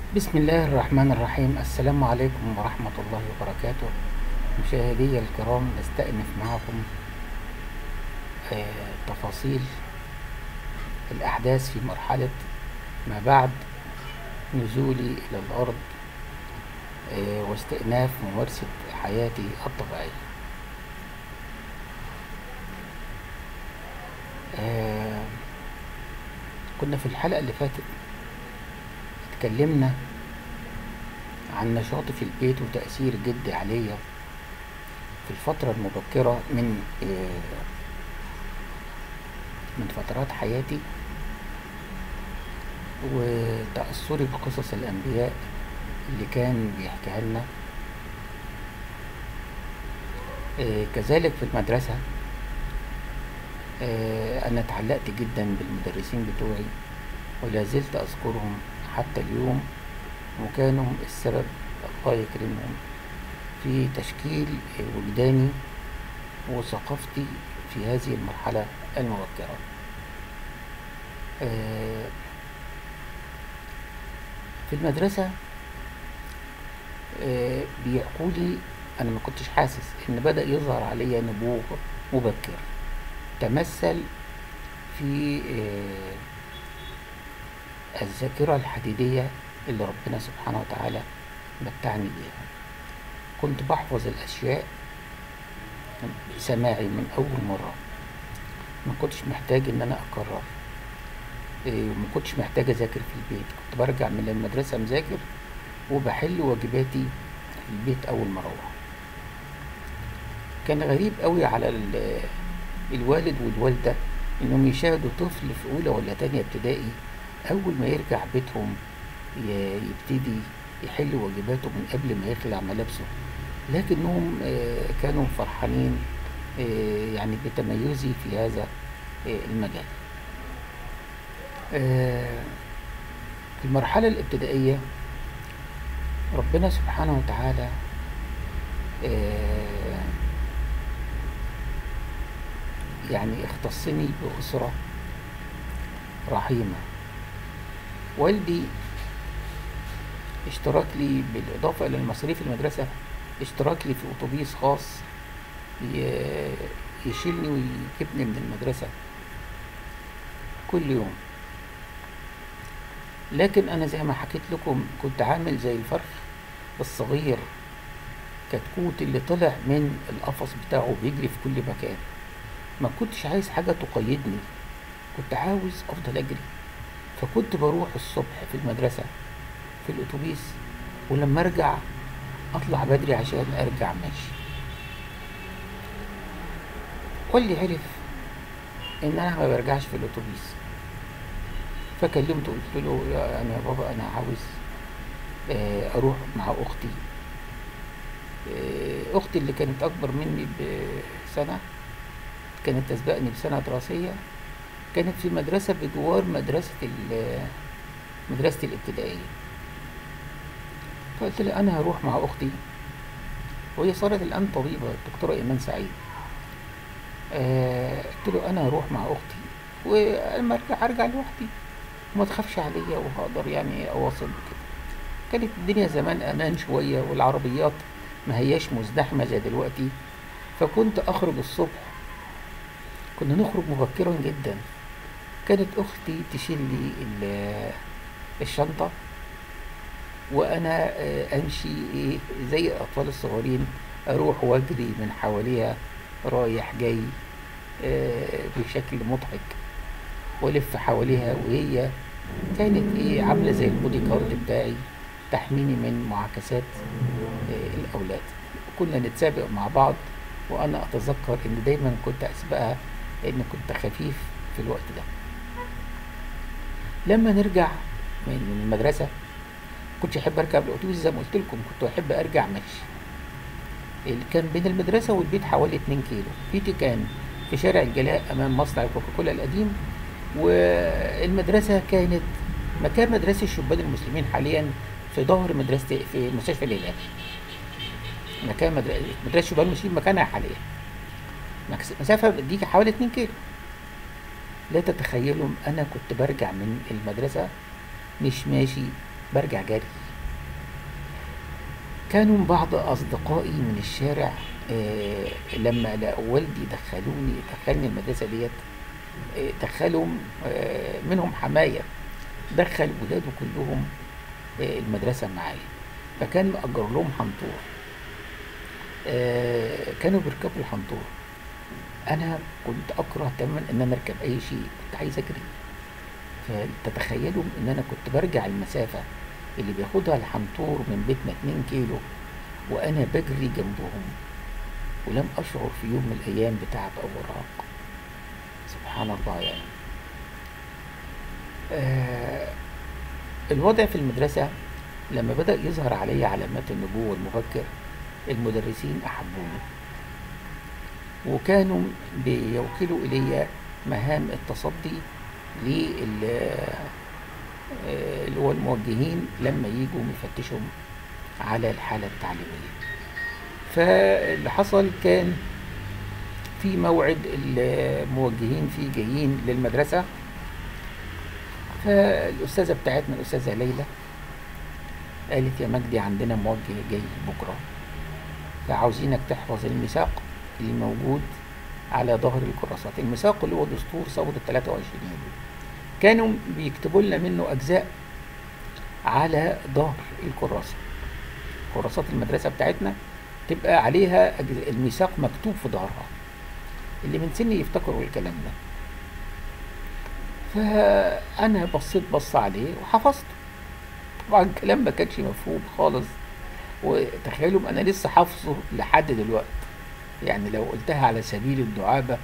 بسم الله الرحمن الرحيم. السلام عليكم ورحمة الله وبركاته. مشاهدي الكرام، نستأنف معكم تفاصيل الأحداث في مرحلة ما بعد نزولي إلى الأرض واستئناف ممارسة حياتي الطبيعية. آه، كنا في الحلقة اللي فاتت اتكلمنا عن نشاطي في البيت وتأثير جدي عليا في الفترة المبكرة من فترات حياتي، وتأثري بقصص الأنبياء اللي كان بيحكيها لنا. كذلك في المدرسة أنا اتعلقت جدا بالمدرسين بتوعي ولا زلت أذكرهم حتى اليوم، وكانوا السبب الله يكرمهم في تشكيل وجداني وثقافتي في هذه المرحلة المبكرة. في المدرسة بيحكوا لي، أنا ما كنتش حاسس إن بدأ يظهر عليا نبوغ مبكر تمثل في الذاكرة الحديدية اللي ربنا سبحانه وتعالى متعني بيها. كنت بحفظ الأشياء سماعي من أول مرة، ما كنتش محتاج إن أنا أكرر، وما كنتش محتاج أذاكر في البيت. كنت برجع من المدرسة مذاكر وبحل واجباتي في البيت أول ما أروح. كان غريب قوي على الوالد والوالدة إنهم يشاهدوا طفل في أولى ولا تانية ابتدائي أول ما يرجع بيتهم يبتدي يحل واجباته من قبل ما يخلع ملابسه، لكنهم كانوا فرحانين يعني بتميزي في هذا المجال. في المرحلة الابتدائية ربنا سبحانه وتعالى يعني اختصني بأسرة رحيمة. والدي اشترك لي بالإضافة إلى المصاريف المدرسة، اشترك لي في أتوبيس خاص يشيلني ويجيبني من المدرسة كل يوم. لكن أنا زي ما حكيت لكم كنت عامل زي الفرخ الصغير كتكوت اللي طلع من القفص بتاعه بيجري في كل مكان. ما كنتش عايز حاجة تقيدني، كنت عاوز أفضل أجري. فكنت بروح الصبح في المدرسة في الأتوبيس، ولما أرجع أطلع بدري عشان أرجع ماشي. واللي عرف إن أنا ما برجعش في الأتوبيس، فكلمته قلت له يعني يا بابا أنا عاوز أروح مع أختي. أختي اللي كانت أكبر مني بسنة، كانت تسبقني بسنة دراسية، كانت في مدرسة بجوار مدرسة الابتدائية. فقلت له أنا هروح مع أختي، وهي صارت الآن طبيبة الدكتورة إيمان سعيد. قلت له أنا هروح مع أختي، ولما أرجع لوحدي وما تخافش عليا وهقدر يعني أواصل كده. كانت الدنيا زمان أمان شوية، والعربيات ما هياش مزدحمة زي دلوقتي. فكنت أخرج الصبح، كنا نخرج مبكرا جدا. كانت أختي تشيل لي الشنطة، وأنا أمشي زي الأطفال الصغيرين، أروح وأجري من حواليها رايح جاي بشكل مضحك، وألف حواليها، وهي كانت عاملة زي البودي كارد بتاعي تحميني من معاكسات الأولاد. كنا نتسابق مع بعض، وأنا أتذكر إن دايما كنت أسبقها لأن كنت خفيف في الوقت ده. لما نرجع من المدرسة كنتش أحب أركب الأتوبيس زي ما قلت لكم، كنت أحب أرجع ماشي. اللي كان بين المدرسة والبيت حوالي 2 كيلو. بيتي كان في شارع الجلاء أمام مصنع كوكاكولا القديم، والمدرسة كانت مكان مدرسة الشبان المسلمين حاليا في ظهر مدرسة في مستشفى الهلال. مكان مدرسة الشبان المسلمين مكانها حاليا مسافة دي حوالي 2 كيلو. لا تتخيلوا أنا كنت برجع من المدرسة مش ماشي، برجع جري. كانوا بعض أصدقائي من الشارع لما لقوا والدي دخلني المدرسة ديت، دخلهم منهم حماية، دخل ولاده كلهم المدرسة معايا، فكان مأجر لهم حنطور. كانوا بيركبوا الحنطور. أنا كنت أكره تماما إن أنا أركب أي شيء، كنت عايز أجري. فتتخيلوا إن أنا كنت برجع المسافة اللي بياخدها الحنطور من بيتنا 2 كيلو وأنا بجري جنبهم، ولم أشعر في يوم من الأيام بتعب أو إرهاق. سبحان الله يعني. الوضع في المدرسة لما بدأ يظهر علي علامات النبوة المبكر، المدرسين أحبوني، وكانوا بيوكلوا إلي مهام التصدي اللي هو الموجهين لما يجوا يفتشوا على الحالة التعليمية. فاللي حصل كان في موعد الموجهين فيه جايين للمدرسة، فالأستاذة بتاعتنا الأستاذة ليلى قالت: يا مجدي عندنا موجه جاي بكرة، فعاوزينك تحفظ الميثاق اللي موجود على ظهر الكراسات. الميثاق اللي هو دستور ثورة 23 يوليو، كانوا بيكتبوا لنا منه أجزاء على ظهر الكراسة. كراسات المدرسة بتاعتنا تبقى عليها الميثاق مكتوب في ظهرها. اللي من سني يفتكروا الكلام ده. فأنا بص عليه وحفظته. طبعا الكلام ما كانش مفهوم خالص، وتخيلوا أنا لسه حافظه لحد دلوقتي. يعني لو قلتها على سبيل الدعابة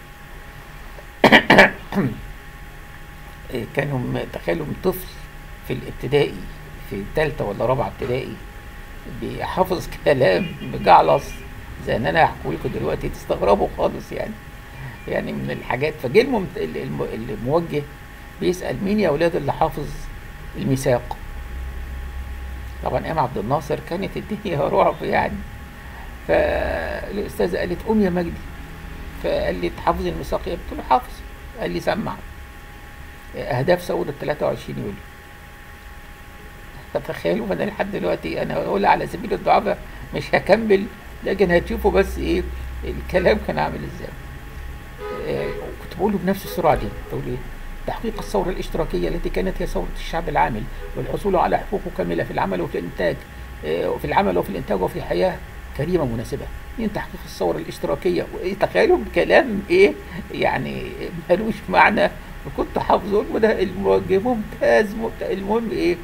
كانوا تخيلوا طفل في الابتدائي في 3 ولا 4 ابتدائي بيحفظ كلام بجعلص زي ان انا هحكوا لكم دلوقتي، تستغربوا خالص يعني من الحاجات. فجه الموجه بيسأل: مين يا اولاد اللي حافظ الميثاق؟ طبعا ايام عبد الناصر كانت الدنيا رعب يعني. فالاستاذه قالت: قوم يا مجدي. فقال لي: تحفظ الميثاق؟ قلت له: حافظ. قال لي: سمع اهداف ثوره 23 يوليو. فتخيلوا انا لحد دلوقتي انا اقول على سبيل الدعابه، مش هكمل، لكن هتشوفوا بس ايه الكلام كان عامل ازاي. كنت بقوله بنفس السرعه دي. تقول ايه؟ تحقيق الثوره الاشتراكيه التي كانت هي ثوره الشعب العامل، والحصول على حقوقه كامله في العمل وفي الانتاج، وفي حياه كريمه مناسبه. من تحقيق الثوره الاشتراكيه. تخيلوا بكلام ايه يعني ملوش معنى، وكنت حافظه. وده الموجه ممتاز. المهم ايه،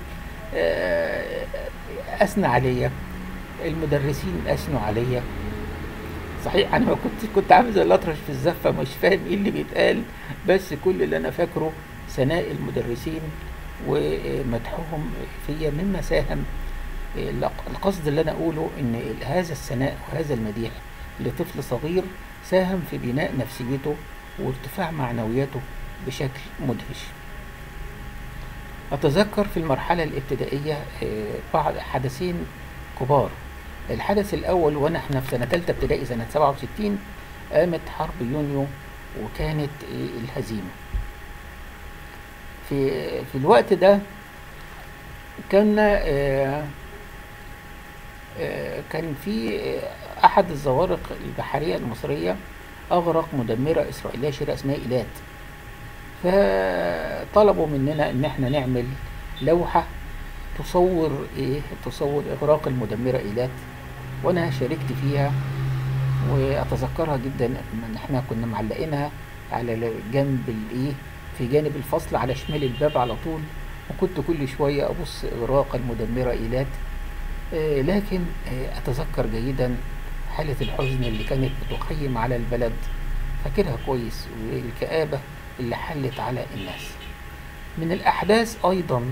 اثنى عليا المدرسين، اثنوا عليا. صحيح انا ما كنت عامل زي الاطرش في الزفه، مش فاهم ايه اللي بيتقال، بس كل اللي انا فاكره ثناء المدرسين ومدحهم فيا، مما ساهم. القصد اللي انا اقوله ان هذا الثناء وهذا المديح لطفل صغير ساهم في بناء نفسيته وارتفاع معنوياته بشكل مدهش. أتذكر في المرحلة الابتدائية بعض حدثين كبار. الحدث الأول احنا في سنة 3 ابتدائي سنة 67 قامت حرب يونيو، وكانت الهزيمة. في الوقت ده كان في أحد الزوارق البحرية المصرية أغرق مدمرة إسرائيلية شريرة اسمها إيلات. فطلبوا مننا ان احنا نعمل لوحة تصور اغراق المدمرة ايلات، وانا شاركت فيها. واتذكرها جدا ان احنا كنا معلقينها على جنب في جانب الفصل على شمال الباب على طول، وكنت كل شوية ابص اغراق المدمرة ايلات. لكن اتذكر جيدا حالة الحزن اللي كانت بتخيم على البلد، فاكرها كويس، والكآبة اللي حلت على الناس. من الأحداث أيضا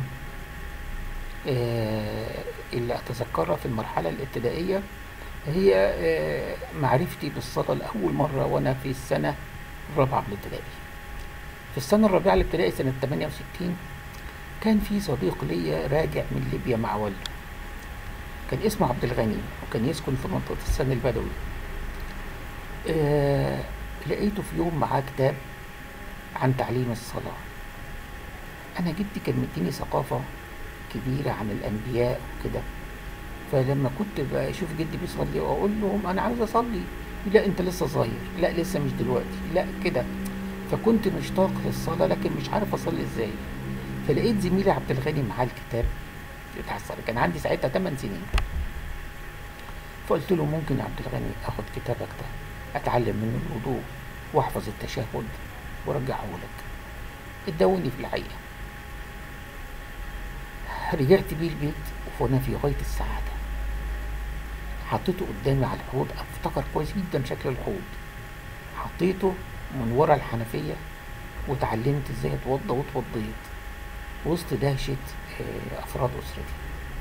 اللي أتذكرها في المرحلة الابتدائية هي معرفتي بالصلاة لأول مرة وأنا في السنة الرابعة الابتدائي. في السنة الرابعة الابتدائي سنة 68 كان في صديق ليا راجع من ليبيا مع والده، كان اسمه عبد الغني، وكان يسكن في منطقة السن البدوي. لقيته في يوم معاه كتاب عن تعليم الصلاة. أنا جدي كان مديني ثقافة كبيرة عن الأنبياء وكده. فلما كنت بشوف جدي بيصلي وأقول لهم أنا عاوز أصلي، لا أنت لسه صغير، لا لسه مش دلوقتي، لا كده. فكنت مشتاق للصلاة لكن مش عارف أصلي إزاي. فلقيت زميلي عبد الغني معاه الكتاب بتاع الصلاة، كان عندي ساعتها 8 سنين. فقلت له ممكن يا عبد الغني آخد كتابك ده أتعلم منه الوضوء وأحفظ التشهد وأرجعه لك. ادوني في الحقيقة. رجعت بيه البيت وأنا في غاية السعادة. حطيته قدامي على الحوض، افتكر كويس جدا شكل الحوض. حطيته من ورا الحنفية وتعلمت ازاي اتوضى واتوضيت وسط دهشة افراد اسرتي.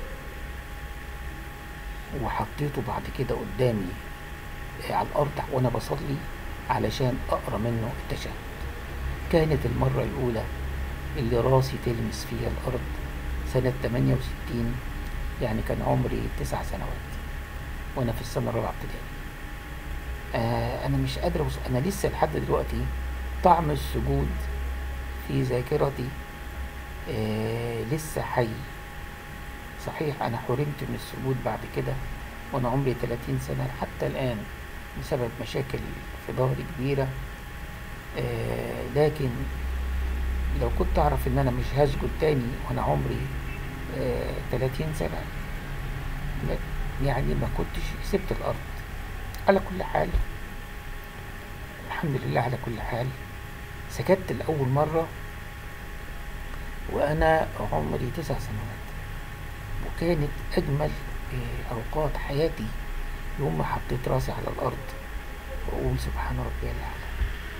وحطيته بعد كده قدامي على الارض وانا بصلي علشان اقرا منه التشهد. كانت المرة الاولى اللي راسي تلمس فيها الارض سنة 68، يعني كان عمري 9 سنوات وانا في السنة الرابعة ابتدائي. انا مش قادر انا لسه لحد دلوقتي طعم السجود في ذاكرتي لسه حي. صحيح انا حرمت من السجود بعد كده وانا عمري 30 سنة حتى الان بسبب مشاكل في ظهري كبيرة، لكن لو كنت اعرف ان انا مش هسجد تاني وانا عمري 30 سنة يعني ما كنتش سبت الارض. على كل حال الحمد لله، على كل حال سجدت لأول مرة وأنا عمري 9 سنوات، وكانت أجمل أوقات حياتي يوم ما حطيت راسي على الأرض وأقول سبحان ربي الأعلى.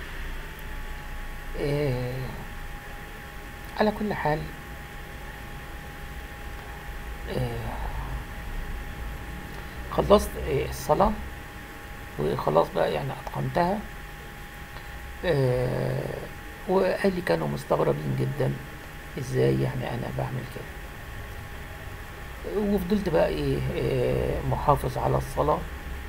على كل حال خلصت الصلاة وخلاص بقى يعني أتقنتها. وأهلي كانوا مستغربين جدا ازاي يعني أنا بعمل كده. وفضلت بقى محافظ على الصلاة.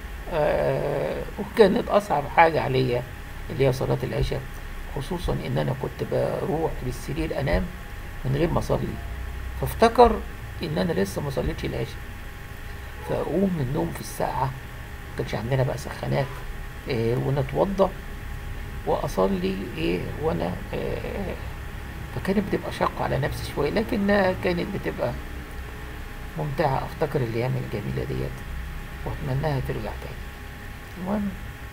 وكانت أصعب حاجة عليا اللي هي صلاة العشاء، خصوصا إن أنا كنت بروح للسرير أنام من غير ما أصلي، فافتكر إن أنا لسه ما صليتش العشاء، فأقوم من النوم في الساعة، مكانش عندنا بقى سخانات، ونتوضى وأصلي وأنا فكانت بتبقى شاقة على نفسي شوية لكنها كانت بتبقى ممتعة. أفتكر الأيام الجميلة ديت وأتمناها ترجع تاني. المهم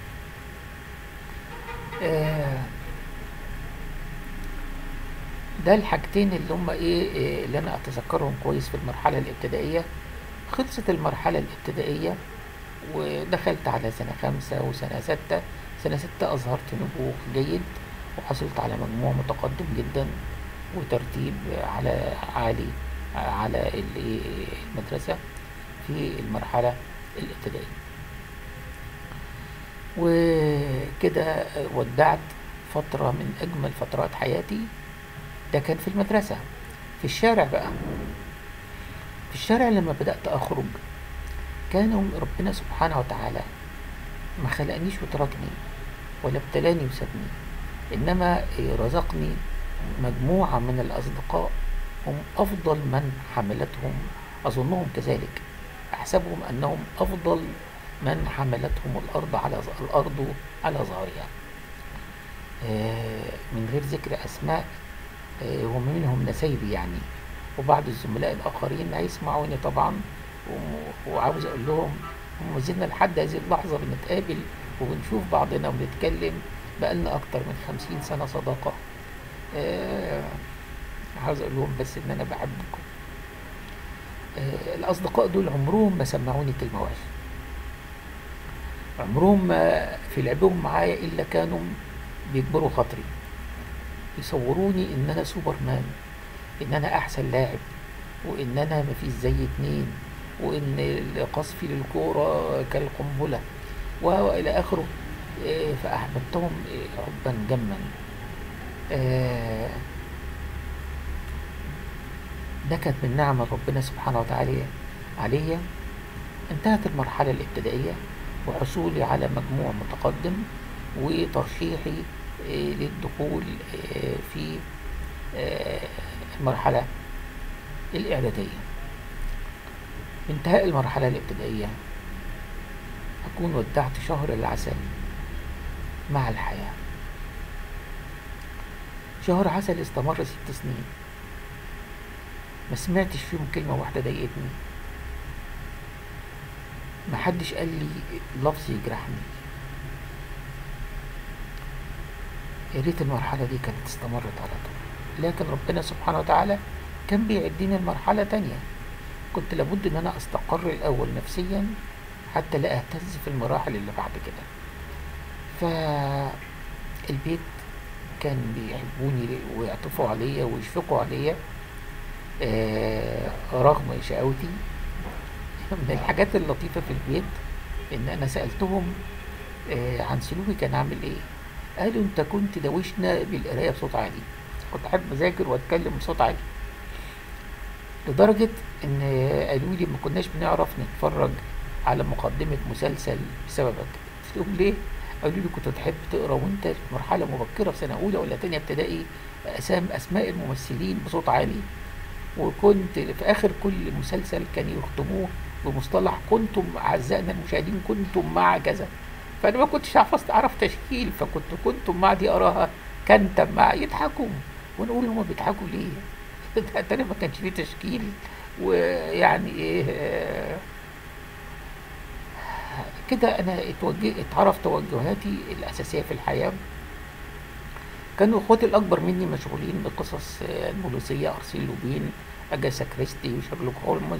ده الحاجتين اللي هم اللي أنا أتذكرهم كويس في المرحلة الابتدائية. خلصت المرحلة الابتدائية ودخلت على سنة 5 وسنة 6. سنة 6 أظهرت نبوغ جيد وحصلت على مجموع متقدم جدا وترتيب عالي على المدرسة في المرحلة الابتدائية. وكده ودعت فترة من أجمل فترات حياتي. ده كان في المدرسة. في الشارع بقى، في الشارع لما بدأت أخرج كان ربنا سبحانه وتعالى ما خلقنيش وتركني ولا ابتلاني وسابني، إنما رزقني مجموعة من الأصدقاء هم أفضل من حملتهم، أظنهم كذلك، أحسبهم أنهم أفضل من حملتهم الأرض على ظهرها، من غير ذكر أسماء، ومنهم نسيبي يعني، وبعض الزملاء الآخرين هيسمعوني طبعا، وعاوز أقول لهم هم زلنا لحد هذه اللحظة بنتقابل وبنشوف بعضنا وبنتكلم بقالنا أكتر من 50 سنة صداقة. عاوز أقول لهم بس إن أنا بحبكم. الأصدقاء دول عمرهم ما سمعوني كلمة وحشة، عمرهم ما في لعبهم معايا إلا كانوا بيكبروا خاطري، يصوروني إن أنا سوبرمان، إن أنا أحسن لاعب، وإن أنا مفيش زي اتنين، وإن قصفي للكورة كالقنبلة وإلى آخره. فأحببتهم حبا جما. ده كانت من نعم ربنا سبحانه وتعالى عليا. انتهت المرحلة الابتدائية وحصولي على مجموع متقدم وترشيحي للدخول في المرحلة الإعدادية. بانتهاء المرحلة الابتدائية أكون ودعت شهر العسل مع الحياة. شهر عسل استمر 6 سنين، ما سمعتش فيهم كلمة واحدة ضايقتني، ما حدش قال لي لفظ يجرحني. يا ريت المرحلة دي كانت استمرت على طول، لكن ربنا سبحانه وتعالى كان بيعدني المرحلة تانية. كنت لابد ان انا استقر الاول نفسيا حتى لا اهتز في المراحل اللي بعد كده. فالبيت كان بيحبوني ويعطفوا عليا ويشفقوا عليا رغم شقاوتي. من الحاجات اللطيفة في البيت ان انا سألتهم عن سلوكي كان عامل ايه. قالوا انت كنت دوشنا بالقراية بصوت عالي، كنت احب اذاكر واتكلم بصوت عالي، لدرجة ان قالوا لي ما كناش بنعرف نتفرج على مقدمة مسلسل بسببك. قلت لهم ليه؟ قالوا لي كنت تحب تقرا وانت في مرحلة مبكرة في سنة اولى ولا تانية ابتدائي اسماء الممثلين بصوت عالي، وكنت في اخر كل مسلسل كان يختموه بمصطلح كنتم اعزائنا المشاهدين كنتم مع كذا. فانا ما كنتش اعرف تشكيل، كنتم مع دي اراها كنتم مع، يضحكوا ونقول هما بيضحكوا ليه؟ تاني ما كانش فيه تشكيل. ويعني ايه كده انا اتعرف توجهاتي الاساسيه في الحياه. كانوا اخواتي الاكبر مني مشغولين بقصص البوليسيه، ارسيل لوبين، اجاسا كريستي، وشارلوك هولمز،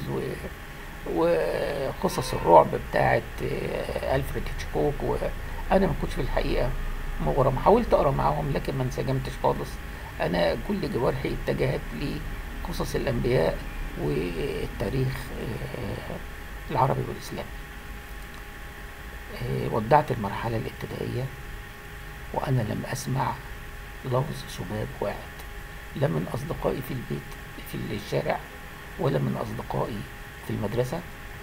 وقصص الرعب بتاعه الفريد هيتشكوك. وانا ما كنتش في الحقيقه مغرم، حاولت اقرا معاهم لكن ما انسجمتش خالص. انا كل جوارحي اتجهت لقصص الانبياء والتاريخ العربي والاسلامي. ودعت المرحله الابتدائيه وانا لم اسمع لفظ سباب واحد، لا من اصدقائي في البيت في الشارع ولا من اصدقائي في المدرسه.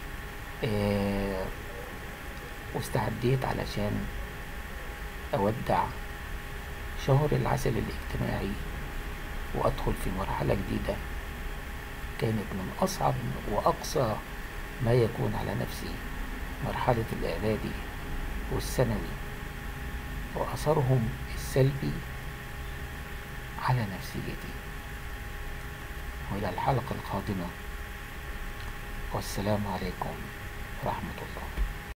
واستعديت علشان اودع شهر العسل الاجتماعي وادخل في مرحله جديده كانت من اصعب واقصى ما يكون على نفسي، مرحله الاعدادي والثانوي واثرهم السلبي على نفسيتي. وإلى الحلقة القادمة، والسلام عليكم ورحمة الله.